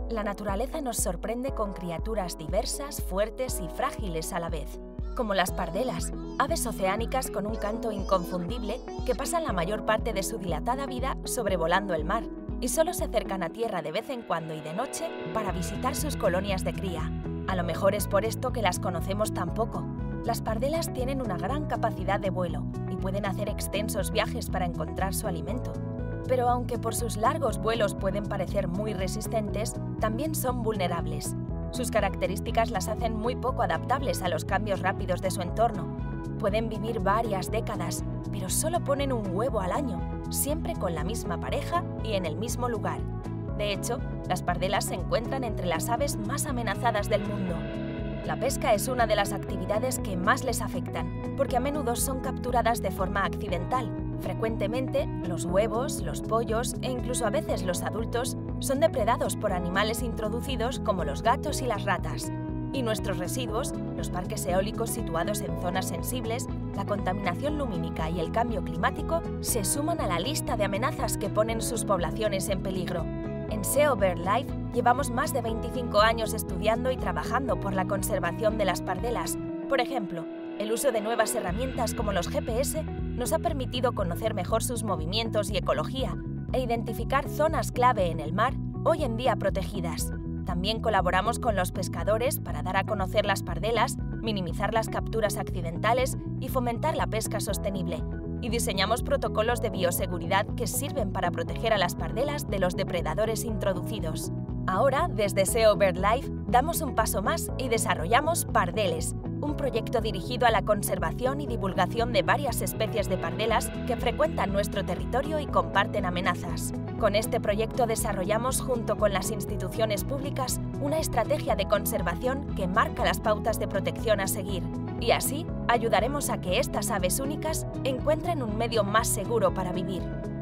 La naturaleza nos sorprende con criaturas diversas, fuertes y frágiles a la vez, como las pardelas, aves oceánicas con un canto inconfundible que pasan la mayor parte de su dilatada vida sobrevolando el mar y solo se acercan a tierra de vez en cuando y de noche para visitar sus colonias de cría. A lo mejor es por esto que las conocemos tan poco. Las pardelas tienen una gran capacidad de vuelo y pueden hacer extensos viajes para encontrar su alimento. Pero aunque por sus largos vuelos pueden parecer muy resistentes, también son vulnerables. Sus características las hacen muy poco adaptables a los cambios rápidos de su entorno. Pueden vivir varias décadas, pero solo ponen un huevo al año, siempre con la misma pareja y en el mismo lugar. De hecho, las pardelas se encuentran entre las aves más amenazadas del mundo. La pesca es una de las actividades que más les afectan, porque a menudo son capturadas de forma accidental. Frecuentemente, los huevos, los pollos e incluso a veces los adultos son depredados por animales introducidos como los gatos y las ratas. Y nuestros residuos, los parques eólicos situados en zonas sensibles, la contaminación lumínica y el cambio climático se suman a la lista de amenazas que ponen sus poblaciones en peligro. En SEO BirdLife llevamos más de 25 años estudiando y trabajando por la conservación de las pardelas. Por ejemplo, el uso de nuevas herramientas como los GPS nos ha permitido conocer mejor sus movimientos y ecología e identificar zonas clave en el mar, hoy en día protegidas. También colaboramos con los pescadores para dar a conocer las pardelas, minimizar las capturas accidentales y fomentar la pesca sostenible. Y diseñamos protocolos de bioseguridad que sirven para proteger a las pardelas de los depredadores introducidos. Ahora, desde SEO BirdLife, damos un paso más y desarrollamos Pardeles, un proyecto dirigido a la conservación y divulgación de varias especies de pardelas que frecuentan nuestro territorio y comparten amenazas. Con este proyecto desarrollamos, junto con las instituciones públicas, una estrategia de conservación que marca las pautas de protección a seguir. Y así, ayudaremos a que estas aves únicas encuentren un medio más seguro para vivir.